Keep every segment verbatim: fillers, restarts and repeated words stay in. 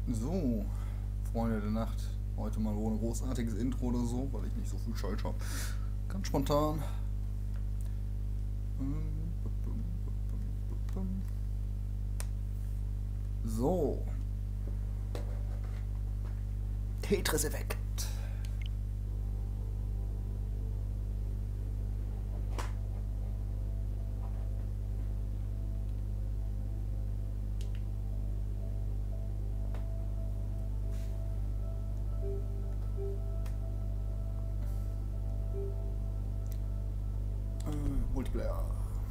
So, Freunde der Nacht. Heute mal ohne großartiges Intro oder so, weil ich nicht so viel Scheiß habe. Ganz spontan. So. Tetris-Effekt. Multiplayer.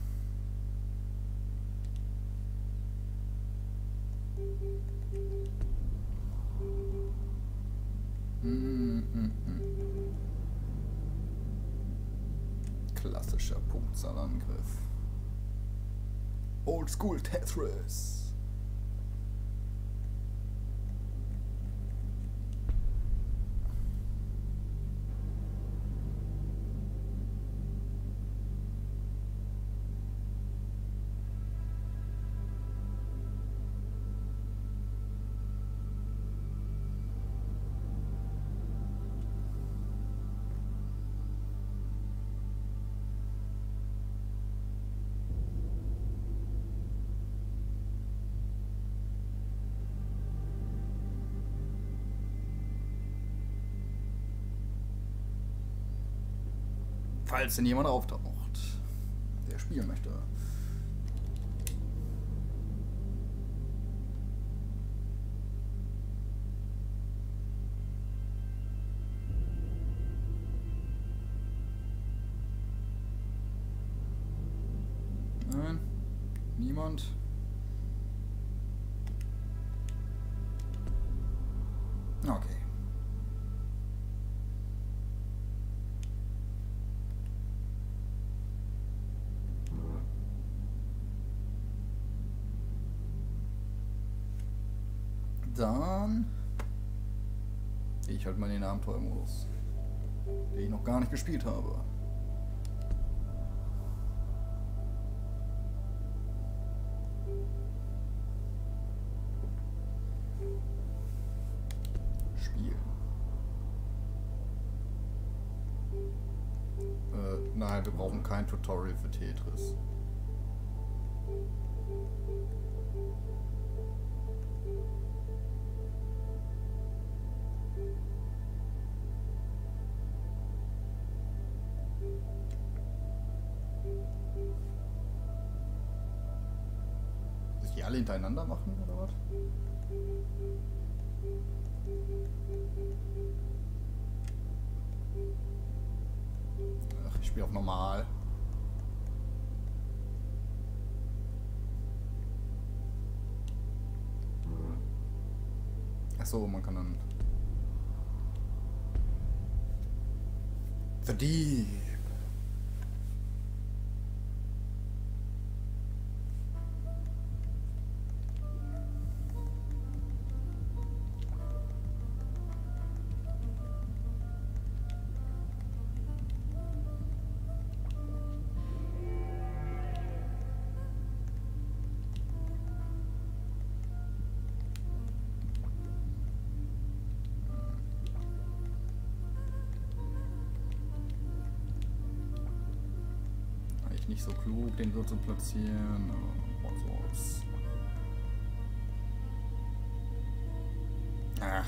Mm, mm, mm. Klassischer Punktzahlangriff. Oldschool Tetris. Falls denn jemand auftaucht, der spielen möchte. Nein, niemand. Okay. Dann gehe ich halt mal in den Abenteuermodus, den ich noch gar nicht gespielt habe. Spielen. Äh, nein, wir brauchen kein Tutorial für Tetris. Die alle hintereinander machen, oder was? Ach, ich spiele auf normal. Ach so, man kann dann... The Deep. Nicht so klug, den so zu platzieren. Was soll's. Ach.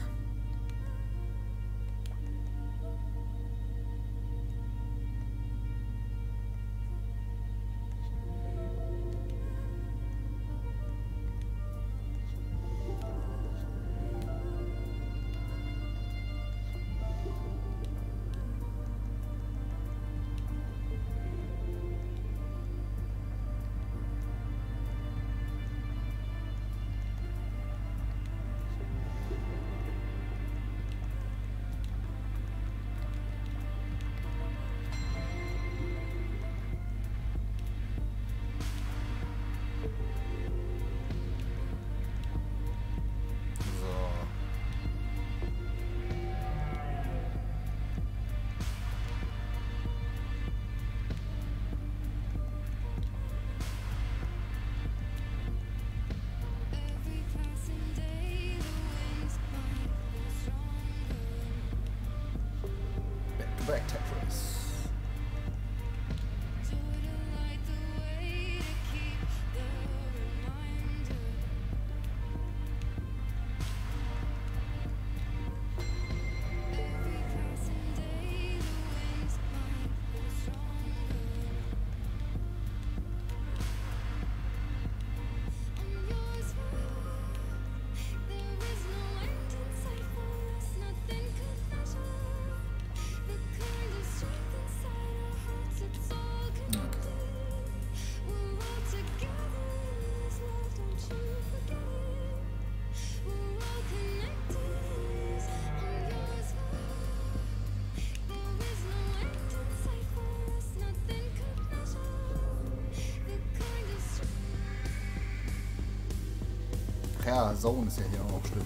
Zone ist ja hier auch stimmt.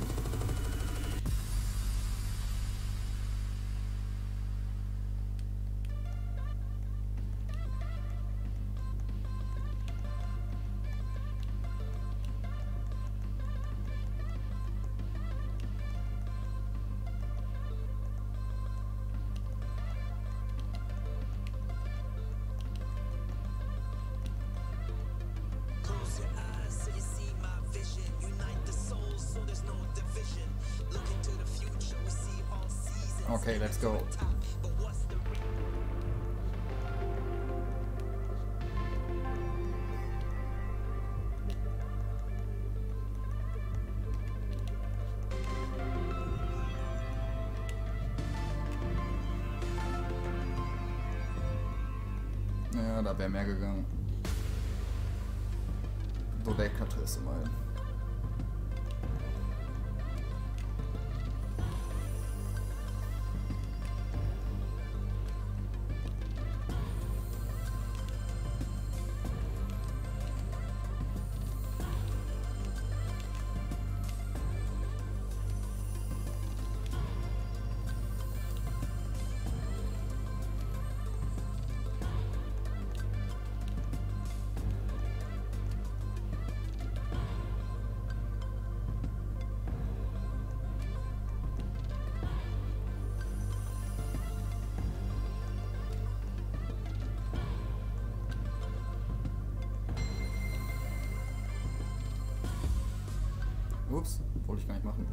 Okay, let's go. Ja, da wäre mehr gegangen. Dodekatrice mal. Ups, wollte ich gar nicht machen.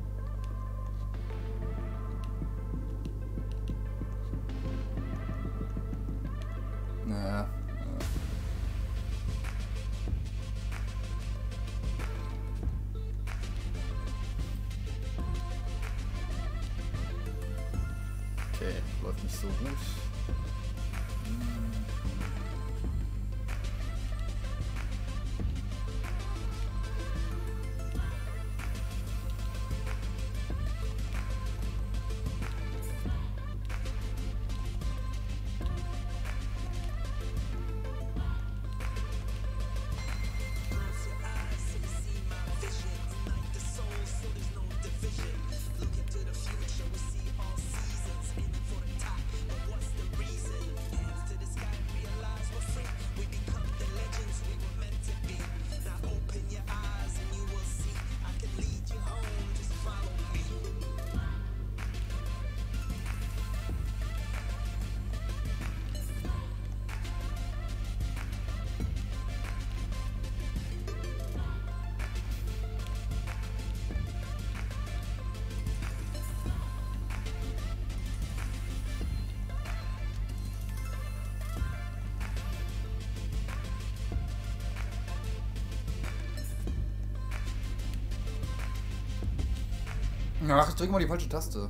Naja. Okay, läuft nicht so gut. Ach, ich drücke mal die falsche Taste.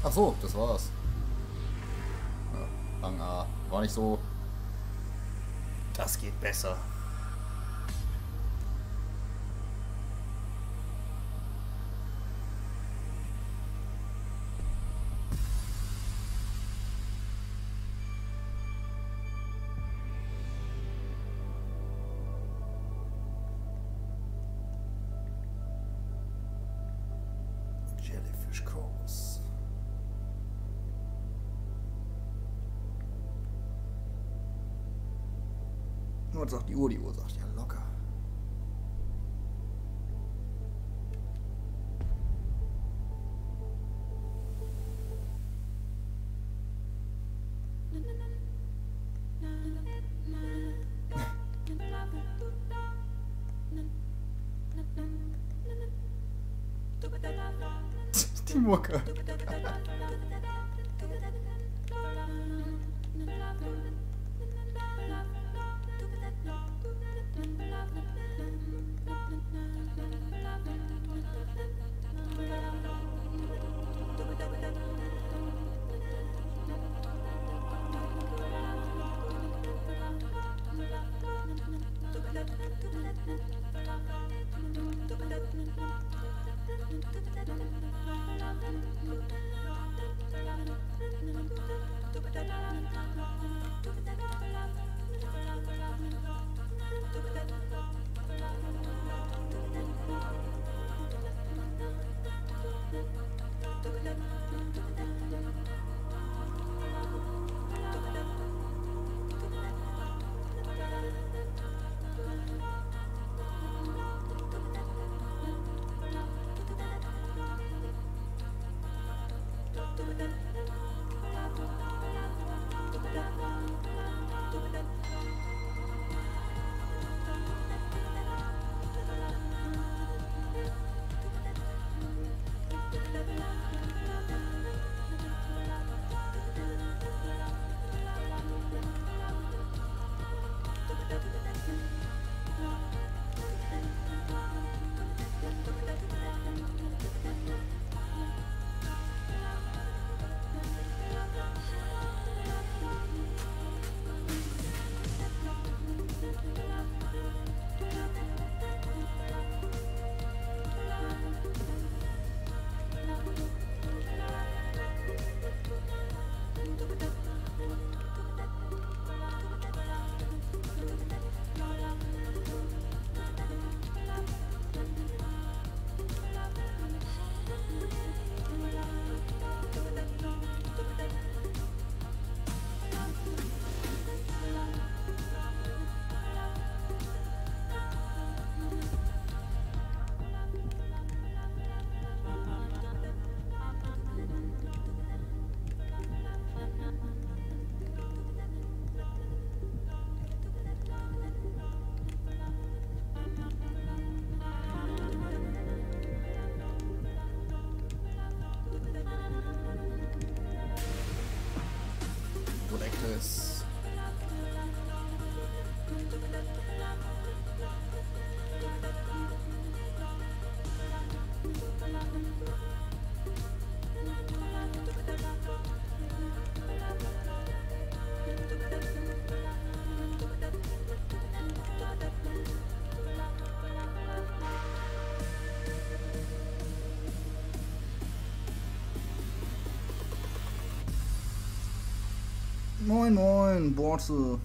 Ach so, das war's. Ja, Rang A. War nicht so. Das geht besser. Jellyfish Course. Nur was sagt die Uhr? Die Uhr sagt ja locker. Die Mucke. Ist. Moin moin, Borte.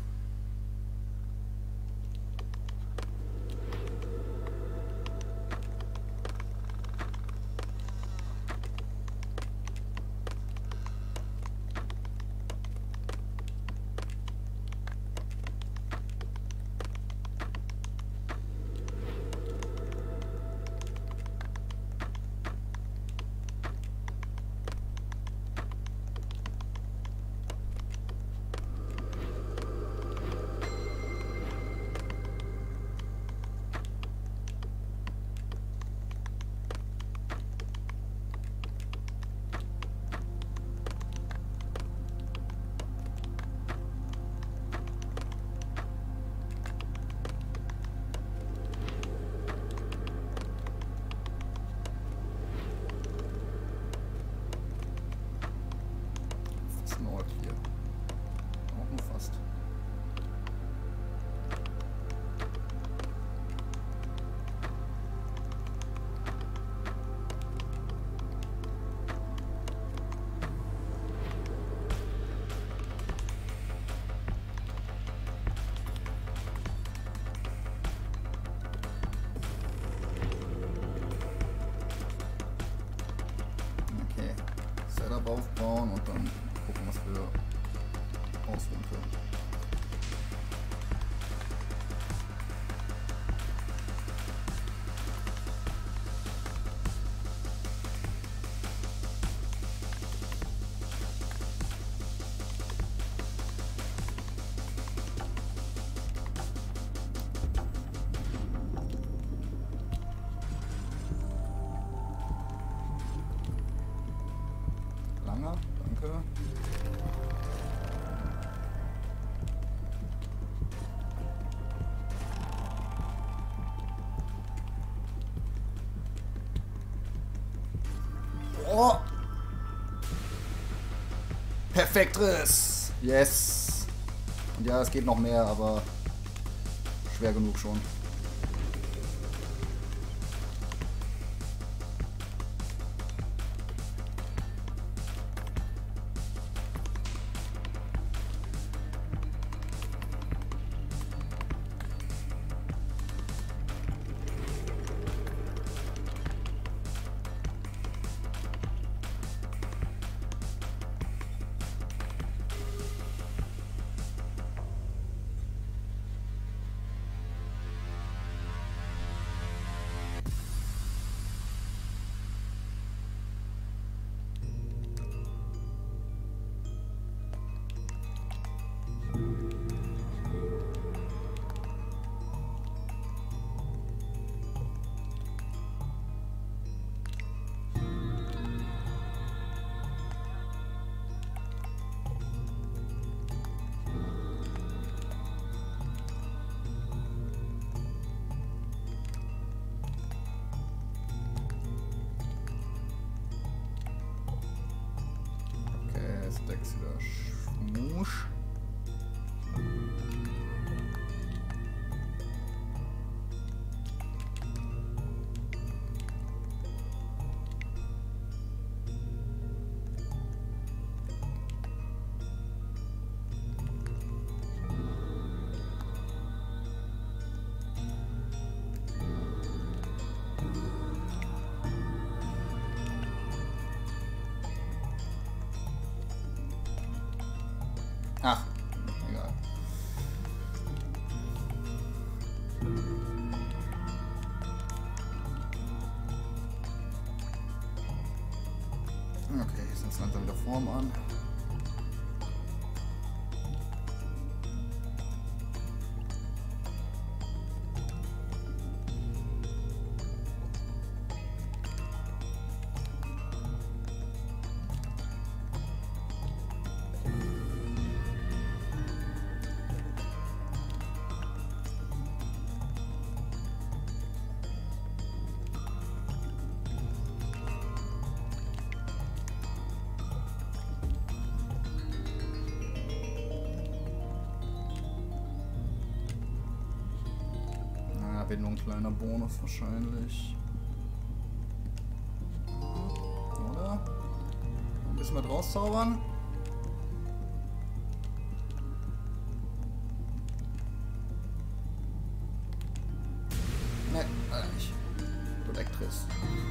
ausführen können. Danke. Oh! Perfektes! Yes! Und ja, es geht noch mehr, aber schwer genug schon. Dex wieder Schmusch. Ach, egal. Okay, jetzt langsam wieder Form an. Wäre nur ein kleiner Bonus wahrscheinlich. Oder? Ein bisschen was rauszaubern. Ne, leider nicht. Elektris.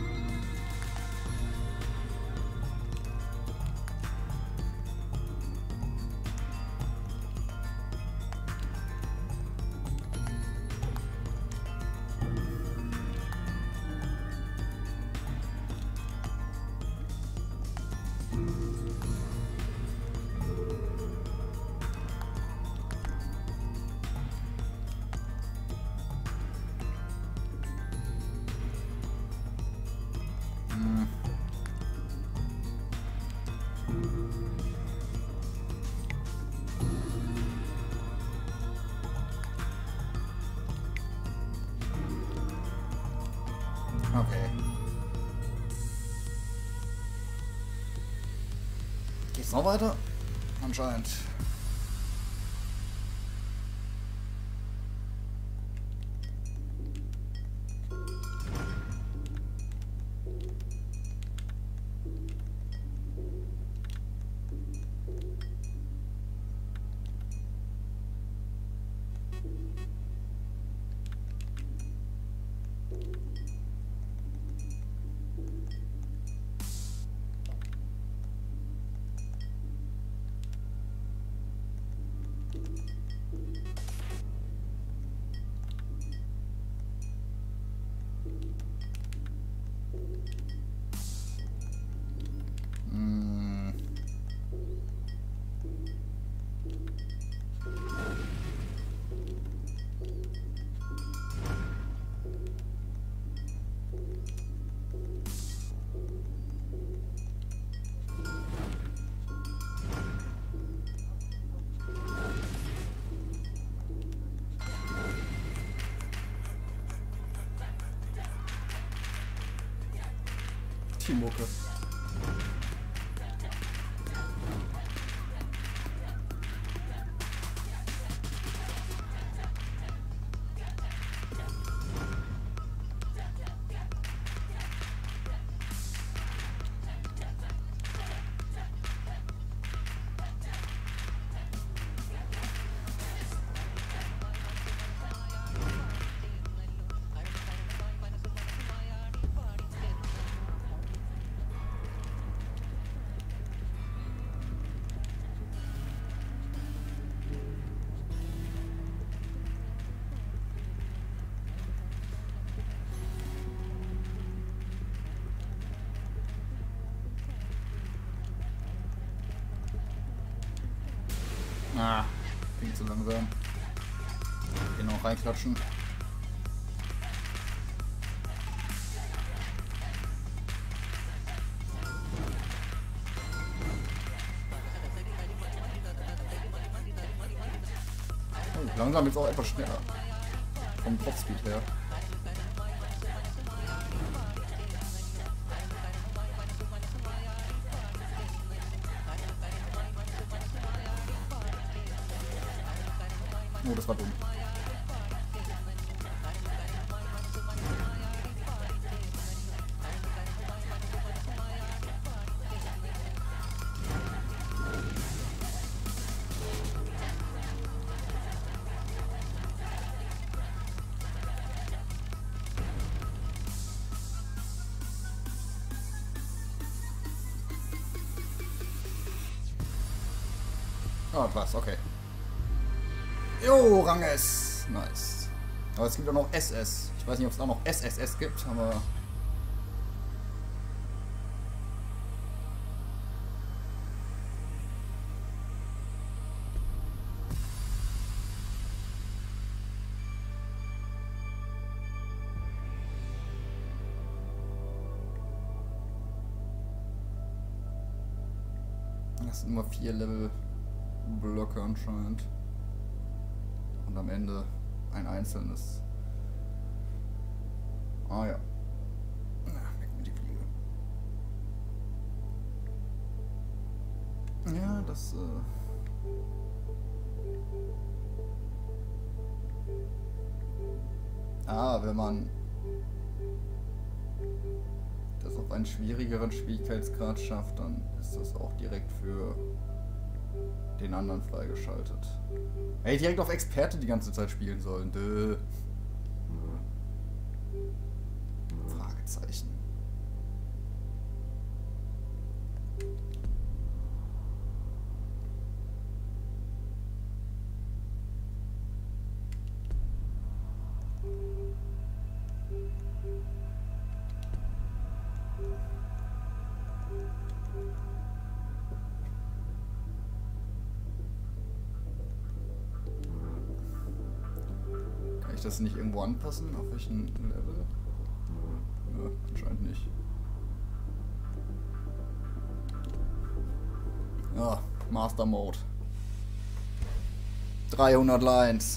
Okay. Geht's noch weiter? Anscheinend. Hm. Die Mucke. Ah, klingt zu langsam. Genau, reinklatschen. Oh, langsam jetzt auch etwas schneller. Vom Dropspeed her. Oh, das war dumm. Ah, was, okay. Jo, Rang S. Nice. Aber es gibt auch noch S S. Ich weiß nicht, ob es auch noch S S S gibt, aber... Das sind immer vier Level-Blöcke anscheinend. Und am Ende ein einzelnes. Ah ja. Na, weg mit die Fliege. Ja, das äh Ah, wenn man das auf einen schwierigeren Schwierigkeitsgrad schafft, dann ist das auch direkt für den anderen freigeschaltet. Hätte ich direkt auf Experte die ganze Zeit spielen sollen. Dö. Fragezeichen. Kann ich das nicht irgendwo anpassen? Auf welchen Level? Nö, anscheinend nicht. Ja, Master Mode. dreihundert Lines.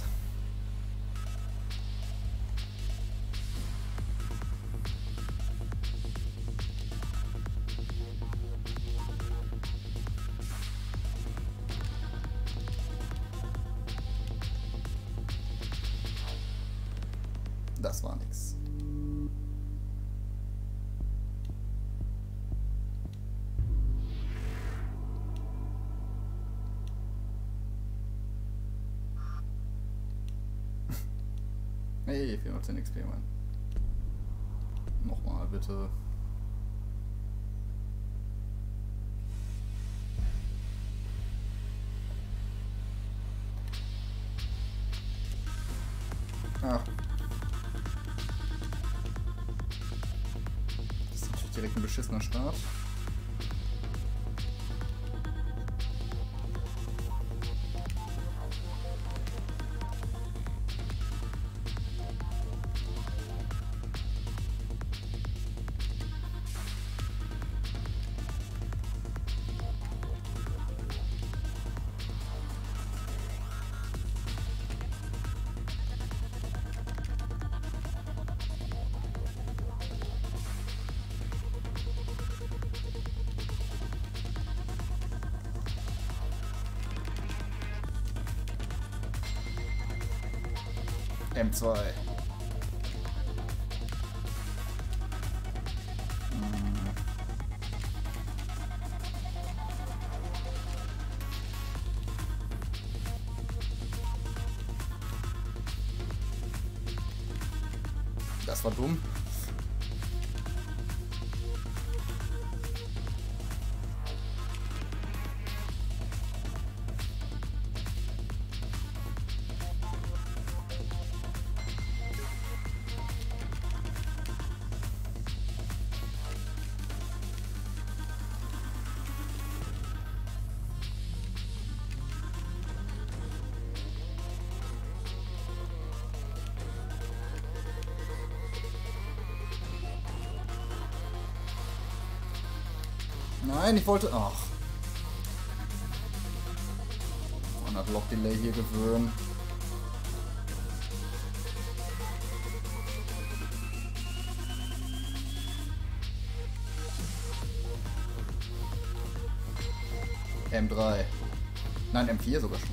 Das war nix. Hey, vierhundertzehn X P, Mann. Nochmal, bitte. beschissener Start. M zwei. Das war dumm. Nein, ich wollte... Ach. Man hat Lock Delay hier gewöhnt. M drei. Nein, M vier sogar schon.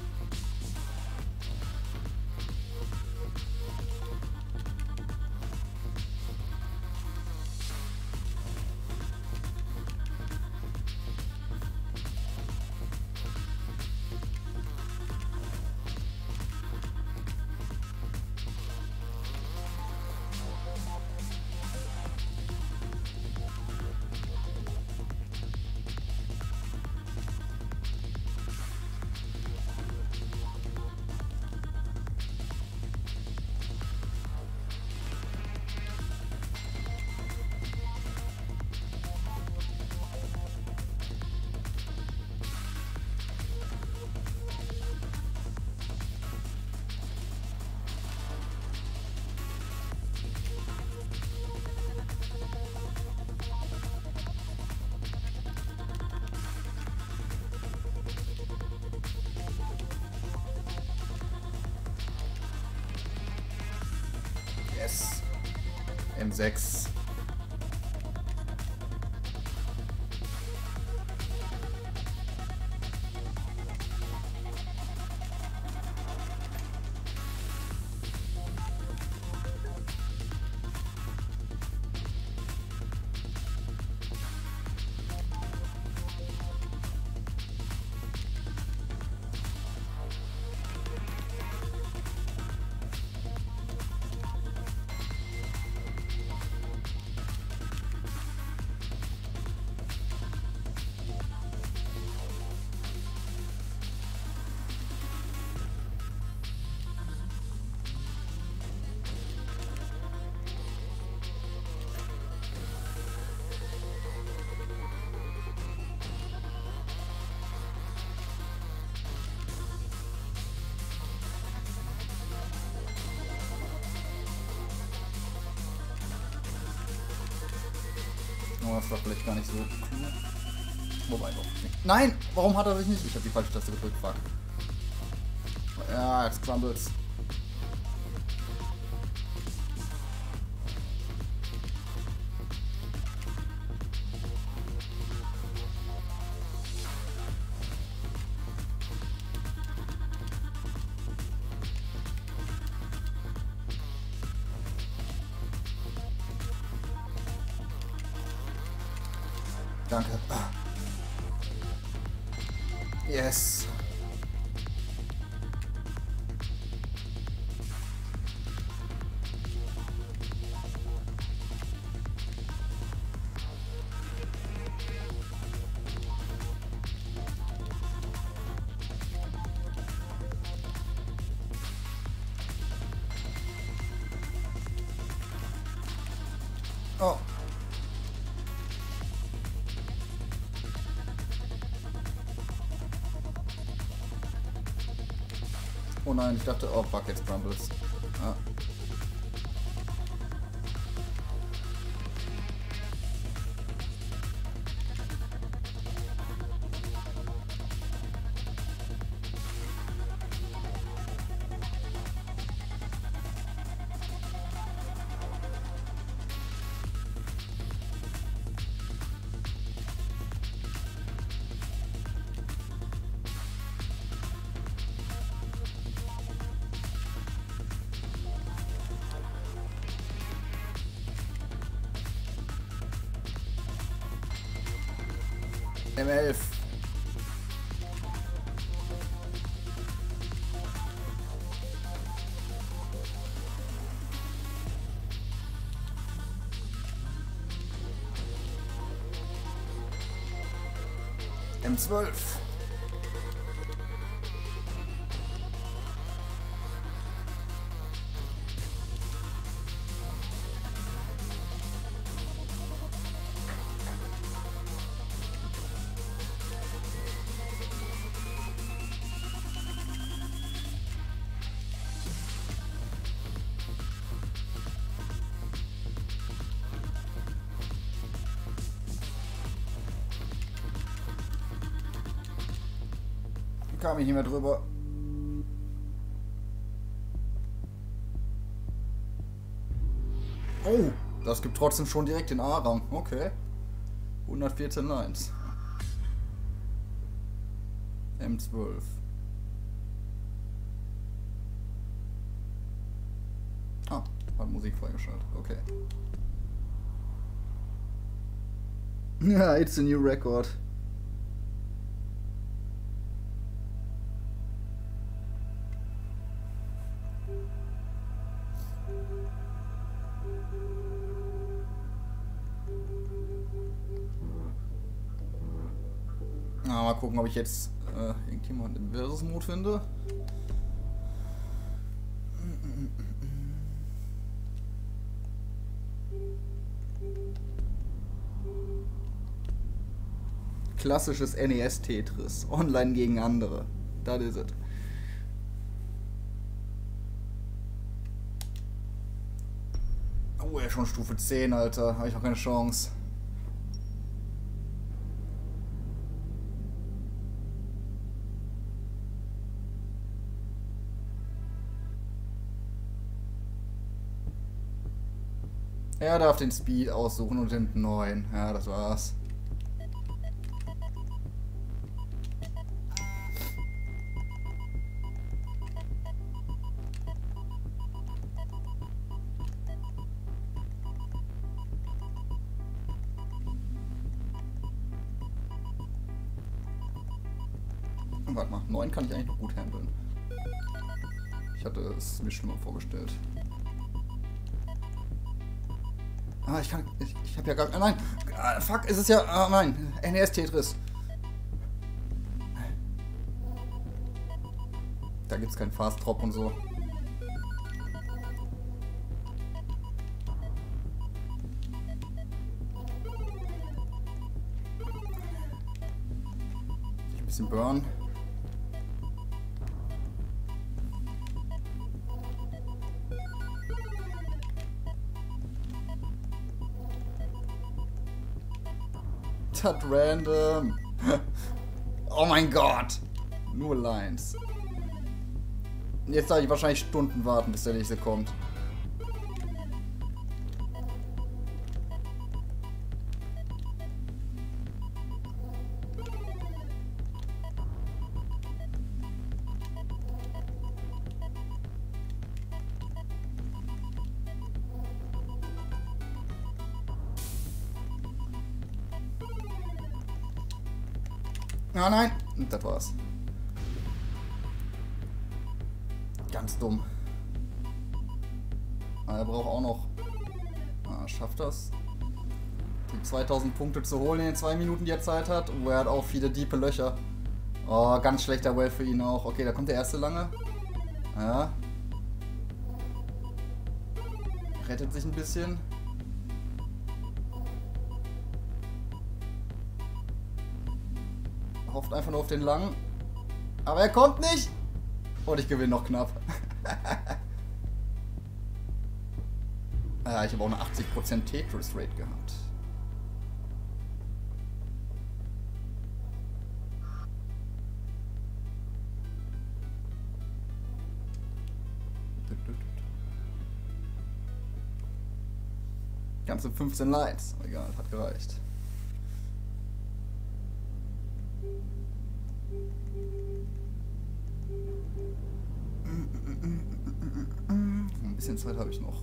Yes. M sechs. Oh, das war vielleicht gar nicht so cool. Wobei doch. Nein! Warum hat er sich nicht? Ich habe die falsche Taste gedrückt. Fuck. Ja, jetzt crumbles. Danke. Yes. Oh. Oh nein, ich dachte, oh fuck, jetzt Crumbles. Ah. M elf. M zwölf. Kam ich nicht mehr drüber. Oh, das gibt trotzdem schon direkt den A-Rang. Okay. hundertvierzehn Lines. M zwölf. Ah, hat Musik freigeschaltet. Okay. Ja, it's a new record. Ah, mal gucken, ob ich jetzt äh, irgendjemand im Versus-Mode finde. Klassisches N E S-Tetris. Online gegen andere. Das ist es. Oh, ja, schon Stufe zehn, Alter. Habe ich noch keine Chance. Er darf den Speed aussuchen und den neun. Ja, das war's. Warte mal, neun kann ich eigentlich noch gut handeln. Ich hatte es mir schlimmer vorgestellt. Ah, ich kann. Ich, ich habe ja gar. Nein! Ah, fuck, ist es ja. Ah, nein! N E S-Tetris. Da gibt's keinen Fast Drop und so. Ein bisschen Burn. Hat random. Oh mein Gott. Nur Lines. Jetzt darf ich wahrscheinlich Stunden warten, bis der nächste kommt. Ah nein, das war's. Ganz dumm. Ah, er braucht auch noch. Ah, schafft das? Die zweitausend Punkte zu holen in den zwei Minuten, die er Zeit hat. Oh, er hat auch viele diepe Löcher. Oh, ganz schlechter Well für ihn auch. Okay, da kommt der erste lange. Ja. Rettet sich ein bisschen. Hofft einfach nur auf den langen. Aber er kommt nicht! Und ich gewinne noch knapp. ah, ich habe auch eine achtzig Prozent Tetris-Rate gehabt. Ganze fünfzehn Lines. Egal, hat gereicht. Ein bisschen Zeit habe ich noch.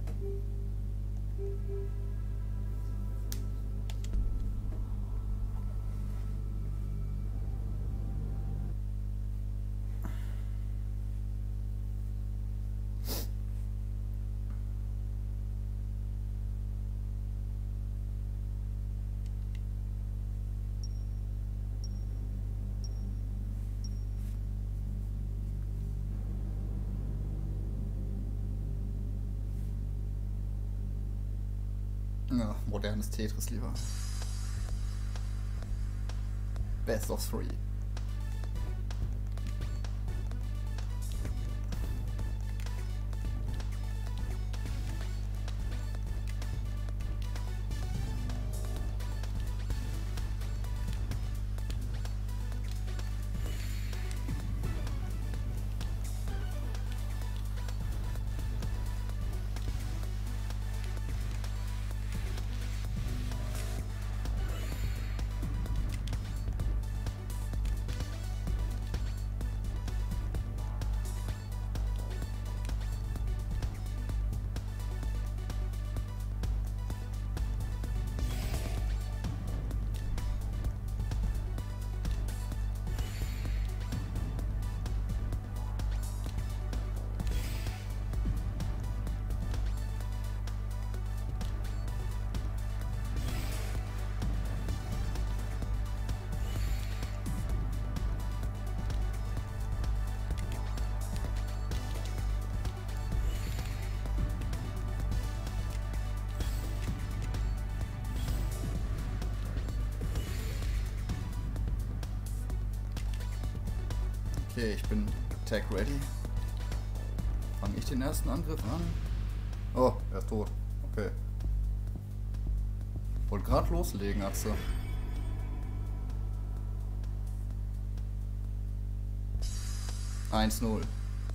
Ja, modernes Tetris lieber. Best of three. Okay, ich bin Attack ready. Fange ich den ersten Angriff an? Oh, er ist tot. Okay. Wollte gerade loslegen, Atze. eins null.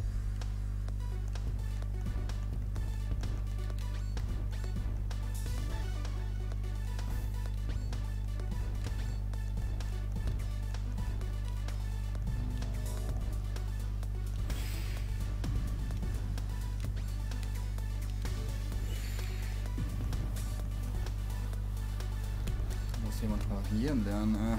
Jemand parieren lernen, äh.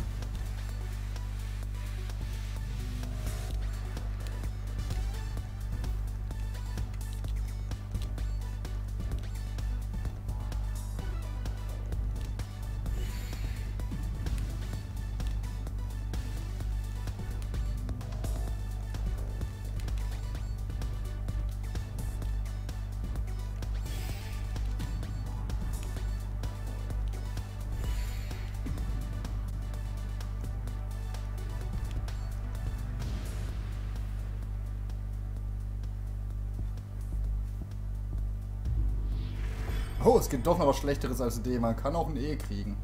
Oh, es gibt doch noch was Schlechteres als D. Man kann auch ein E kriegen.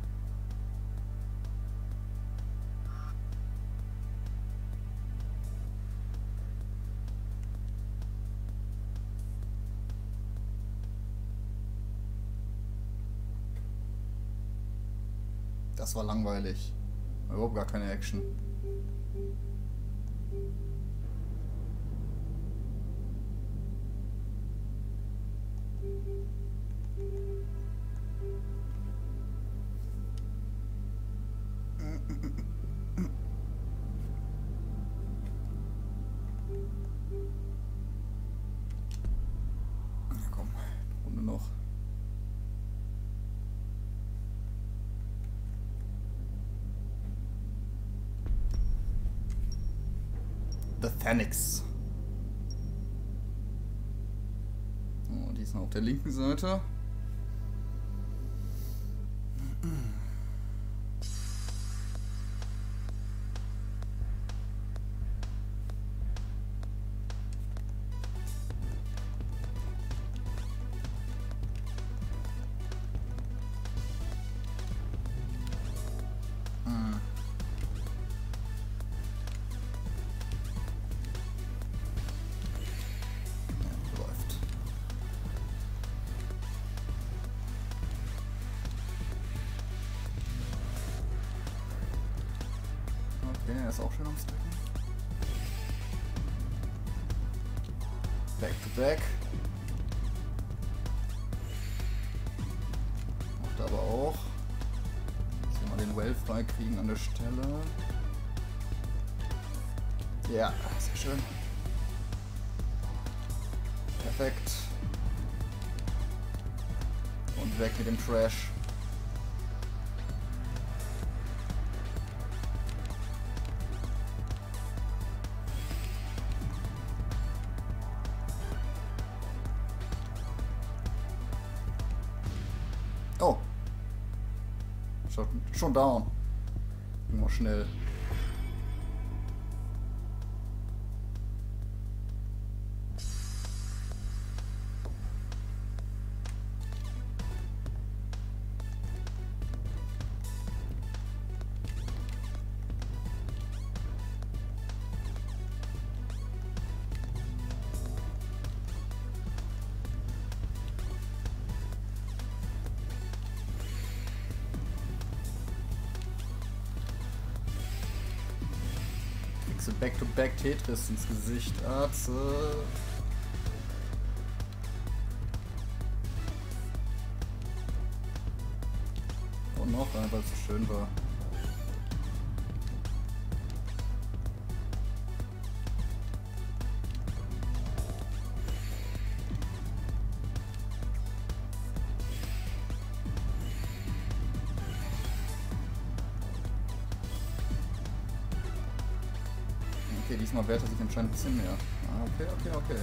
Das war langweilig. Überhaupt gar keine Action. Ja, komm, eine Runde noch. The Phoenix. Oh, die ist noch auf der linken Seite. ist auch schön am Stacken. Back to back. Macht aber auch. Jetzt wir mal den Well freikriegen an der Stelle. Ja, sehr schön. Perfekt. Und weg mit dem Trash. Oh. Schon, schon down. Immer schnell. Back-to-back Tetris ins Gesicht. Atze. Und noch ein, weil es so schön war. Okay, diesmal wehrt er sich anscheinend ein bisschen mehr. Ah, okay, okay, okay.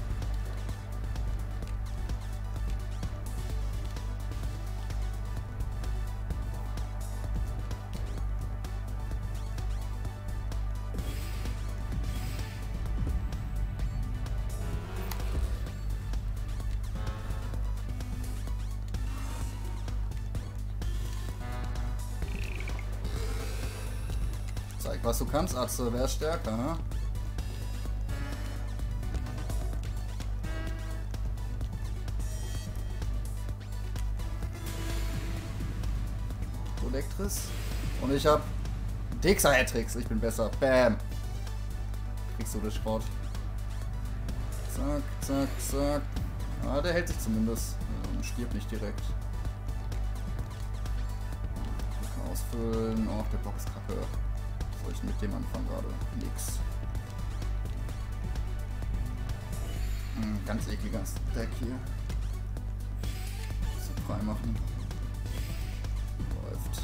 Zeig, was du kannst, Atze. Wer ist stärker, ne? Elektris. Und ich hab Dixer-Hattricks. Ich bin besser. Bam. Kriegst du das Schrott. Zack, zack, zack. Ah, der hält sich zumindest. Und stirbt nicht direkt. Ausfüllen. Oh, der Bock ist kacke. Was soll ich mit dem anfangen gerade? Nix. Hm, ganz ekliger Stack hier. So frei machen. Läuft.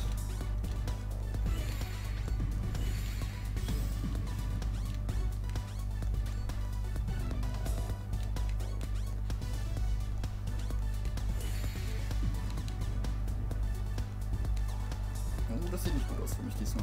Oh, das sieht nicht gut aus für mich diesmal.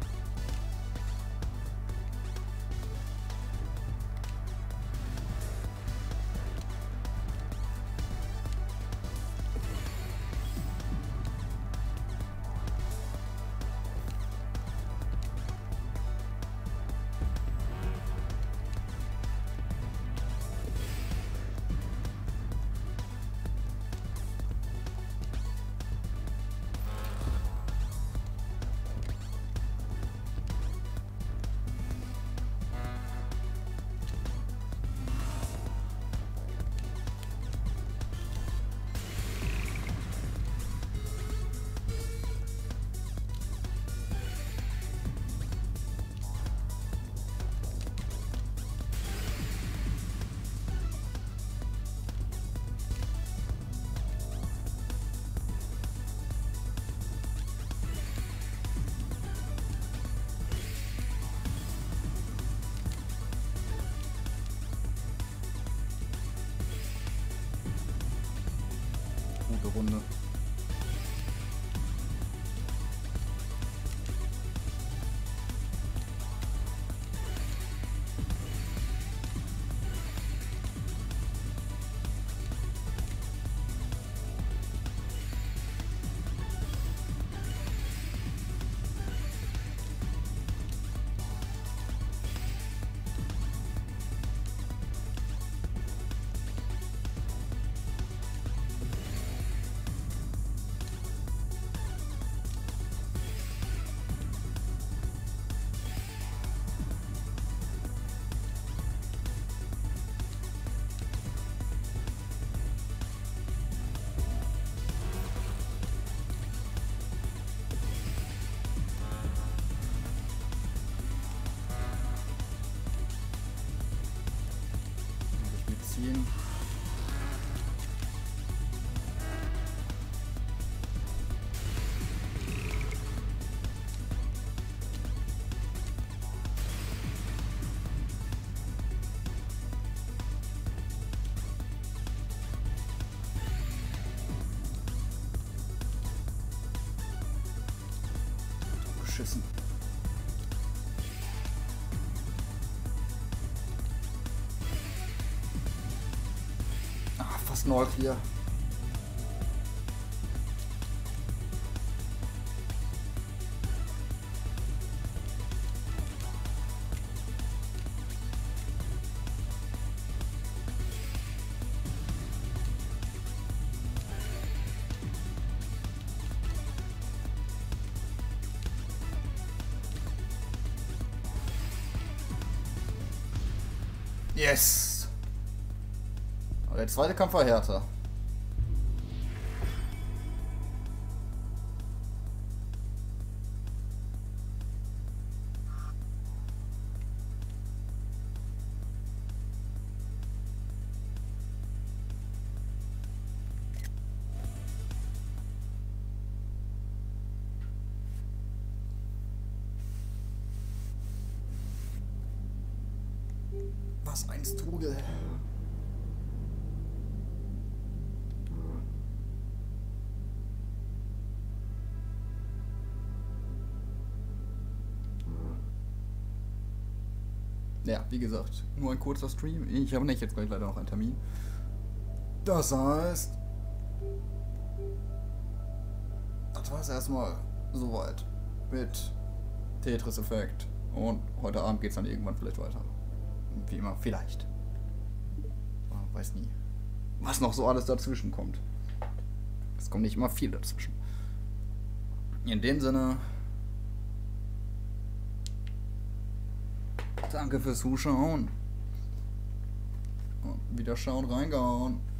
Gute Runde. ziehen. Geschissen. Ah, fast neu hier. Yes! Aber der zweite Kampf war härter. Was ein Strudel. Ja, wie gesagt, nur ein kurzer Stream. Ich habe nicht jetzt gleich leider noch einen Termin. Das heißt, das war es erstmal soweit mit Tetris Effect. Und heute Abend geht es dann irgendwann vielleicht weiter. Wie immer, vielleicht. Man weiß nie, was noch so alles dazwischen kommt. Es kommt nicht immer viel dazwischen. In dem Sinne, danke fürs Zuschauen. Und wieder schauen, reingehauen.